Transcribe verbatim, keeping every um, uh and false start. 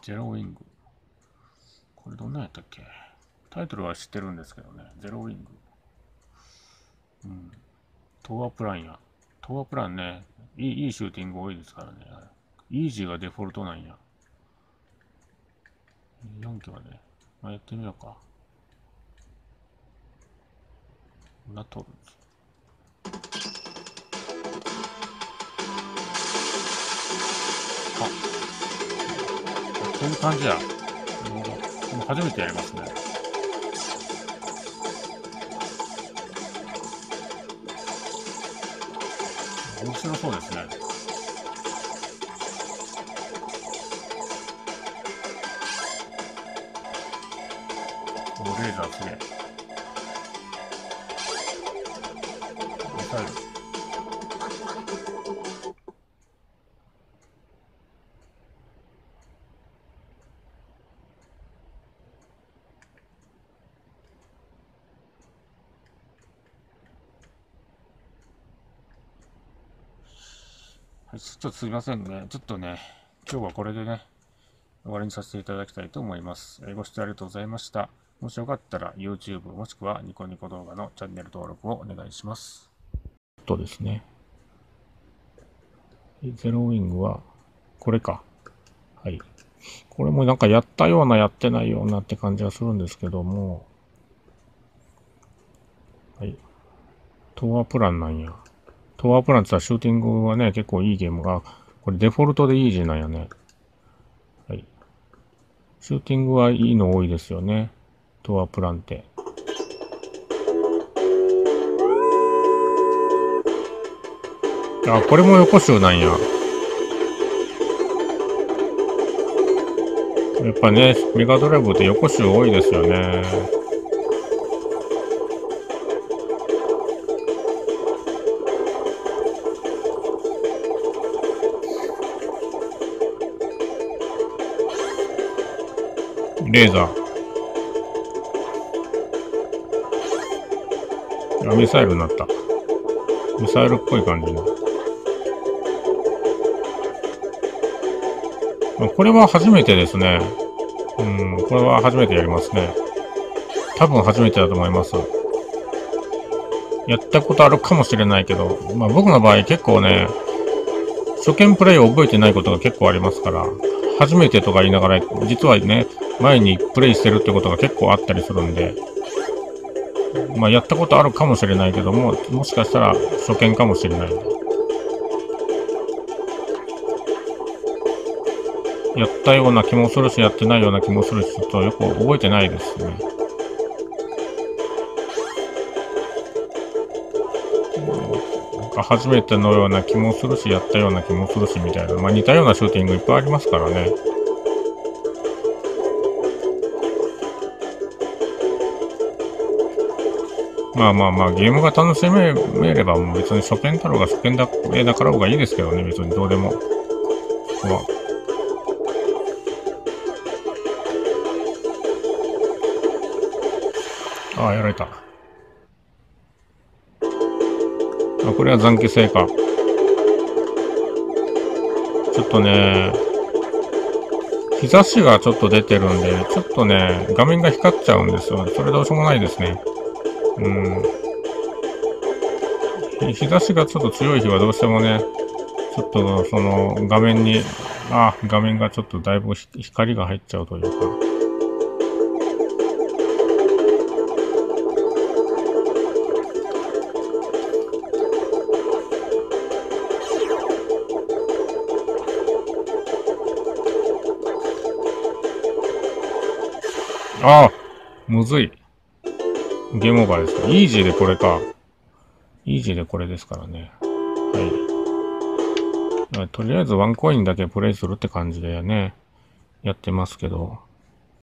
ゼロウィング。これどんなんやったっけ？タイトルは知ってるんですけどね。ゼロウィング。うん。東亜プランや。東亜プランね、いい、いいシューティング多いですからね。イージーがデフォルトなんや。よん機まで。まあ、やってみようか。ナトルズ。あ、こういう感じや。なるほど。でも初めてやりますね。面白そうですね。お、レーザーすげえ。ミサイル。はい、ちょっとすいませんね。ちょっとね、今日はこれでね、終わりにさせていただきたいと思います。ご視聴ありがとうございました。もしよかったら YouTube もしくはニコニコ動画のチャンネル登録をお願いします。とですね。ゼロウィングは、これか。はい。これもなんかやったようなやってないようなって感じがするんですけども、はい。東亜プランなんや。東亜プランって言ったらシューティングはね、結構いいゲームが、これデフォルトでイージーなんやね。はい。シューティングはいいの多いですよね。東亜プランって。あ、これも横集なんや。やっぱね、メガドライブって横集多いですよね。レーザー。あ、ミサイルになった。ミサイルっぽい感じの。これは初めてですね。うん、これは初めてやりますね。多分初めてだと思います。やったことあるかもしれないけど、まあ僕の場合結構ね、初見プレイを覚えてないことが結構ありますから、初めてとか言いながら、実はね、前にプレイしてるってことが結構あったりするんで、まあやったことあるかもしれないけども、もしかしたら初見かもしれない。やったような気もするし、やってないような気もするし、ちょっとよく覚えてないですね。なんか初めてのような気もするし、やったような気もするし、みたいな。まあ似たようなシューティングいっぱいありますからね。まあまあまあ、ゲームが楽しめれば、もう別に初見だろうが初見だだから方がいいですけどね、別にどうでも。ここは。ああ、やられた。あ、これは残機性か。ちょっとね、日差しがちょっと出てるんで、ちょっとね、画面が光っちゃうんですよ。それどうしようもないですね。うん。日差しがちょっと強い日はどうしてもね、ちょっとその画面に、あ、画面がちょっとだいぶ光が入っちゃうというか。ああ、むずい。ゲームオーバーですか。イージーでこれか。イージーでこれですからね。はい。とりあえずワンコインだけプレイするって感じでね、やってますけど。